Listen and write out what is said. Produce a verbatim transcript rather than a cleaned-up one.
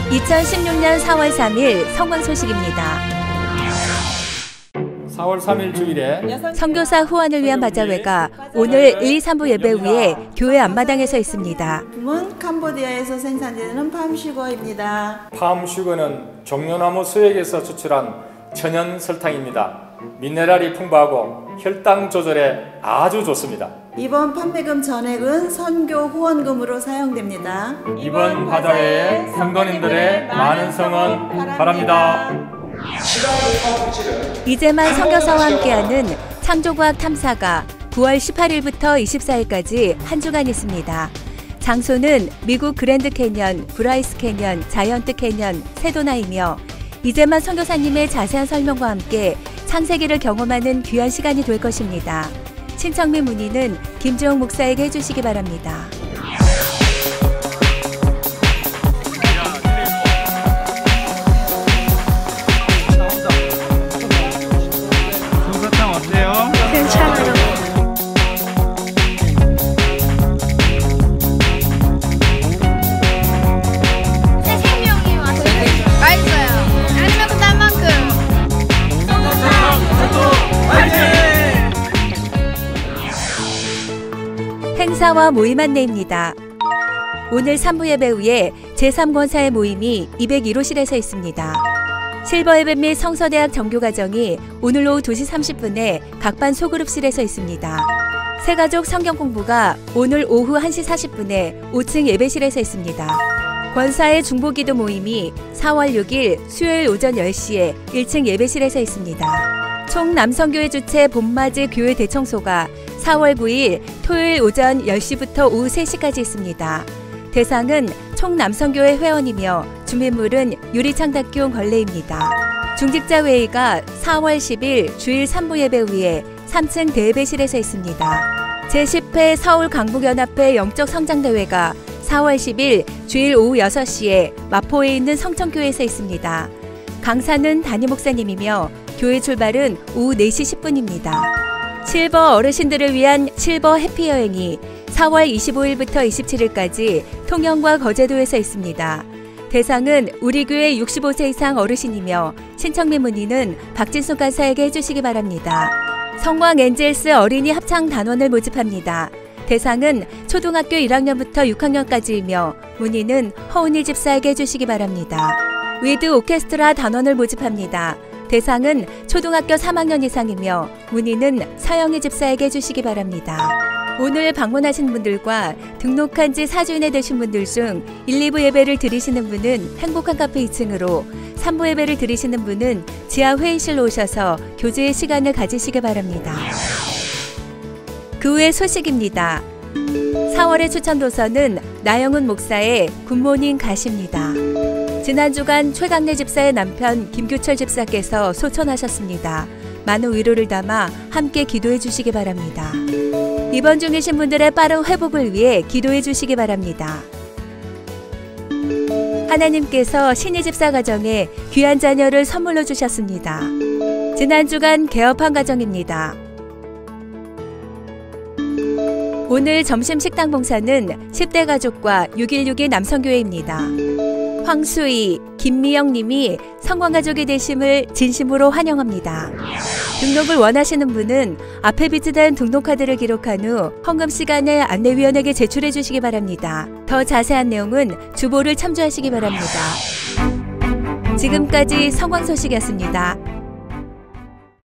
이천십육 년 사월 삼일 성광 소식입니다. 사월 삼일 주일에 선교사 후원을 위한 바자회가 오늘 일, 삼 부 예배 후에 교회 앞마당에서 있습니다. 은 캄보디아에서 생산되는 팜슈거입니다. 팜슈거는 종려나무 수액에서 추출한 천연 설탕입니다. 미네랄이 풍부하고 혈당 조절에 아주 좋습니다. 이번 판매금 전액은 선교 후원금으로 사용됩니다. 이번 바자회에 성도님들의 많은 성원 바랍니다. 이재만 선교사와 함께하는 창조과학 탐사가 구월 십팔일부터 이십사일까지 한 주간 있습니다. 장소는 미국 그랜드 캐년, 브라이스 캐년, 자이언트 캐년, 세도나이며 이재만 선교사님의 자세한 설명과 함께 창세기를 경험하는 귀한 시간이 될 것입니다. 신청 및 문의는 김주영 목사에게 해주시기 바랍니다. 솜사탕 어때요? 괜찮아요. 제 생명이 왔어요. 맛있어요. 아니면 그딴 만큼. 행사와 모임 안내입니다. 오늘 삼 부 예배 후에 제삼 권사의 모임이 이백일 호실에서 있습니다. 실버 예배 및 성서대학 정교과정이 오늘 오후 두 시 삼십 분에 각반 소그룹실에서 있습니다. 새가족 성경 공부가 오늘 오후 한 시 사십 분에 오 층 예배실에서 있습니다. 권사의 중보기도 모임이 사월 육일 수요일 오전 열 시에 일 층 예배실에서 있습니다. 총남성교회 주최 봄맞이 교회 대청소가 사월 구일 토요일 오전 열 시부터 오후 세 시까지 있습니다. 대상은 총남성교회 회원이며 준비물은 유리창작교 걸레입니다. 중직자회의가 사월 십일 주일 삼 부 예배 후에 삼 층 대예배실에서 있습니다. 제십 회 서울 강북연합회 영적성장대회가 사월 십일 주일 오후 여섯 시에 마포에 있는 성천교회에서 있습니다. 강사는 담임 목사님이며 교회 출발은 오후 네 시 십 분입니다. 실버 어르신들을 위한 실버 해피여행이 사월 이십오일부터 이십칠일까지 통영과 거제도에서 있습니다. 대상은 우리 교회 육십오 세 이상 어르신이며 신청 및 문의는 박진숙 간사에게 해주시기 바랍니다. 성광 엔젤스 어린이 합창 단원을 모집합니다. 대상은 초등학교 일 학년부터 육 학년까지이며 문의는 허은일 집사에게 해주시기 바랍니다. 위드 오케스트라 단원을 모집합니다. 대상은 초등학교 삼 학년 이상이며 문의는 서영희 집사에게 해주시기 바랍니다. 오늘 방문하신 분들과 등록한 지 사 주인에 되신 분들 중 일, 이 부 예배를 드리시는 분은 행복한 카페 이 층으로, 삼 부 예배를 드리시는 분은 지하 회의실로 오셔서 교제의 시간을 가지시기 바랍니다. 그 후의 소식입니다. 사월의 추천도서는 나영훈 목사의 굿모닝 가시입니다. 지난 주간 최강래 집사의 남편 김규철 집사께서 소천하셨습니다. 많은 위로를 담아 함께 기도해 주시기 바랍니다. 입원 중이신 분들의 빠른 회복을 위해 기도해 주시기 바랍니다. 하나님께서 신희 집사 가정에 귀한 자녀를 선물로 주셨습니다. 지난 주간 개업한 가정입니다. 오늘 점심 식당 봉사는 십 대 가족과 육일육이 남성교회입니다. 황수희, 김미영 님이 성광가족이 되심을 진심으로 환영합니다. 등록을 원하시는 분은 앞에 비치된 등록카드를 기록한 후 헌금 시간에 안내위원에게 제출해 주시기 바랍니다. 더 자세한 내용은 주보를 참조하시기 바랍니다. 지금까지 성광 소식이었습니다.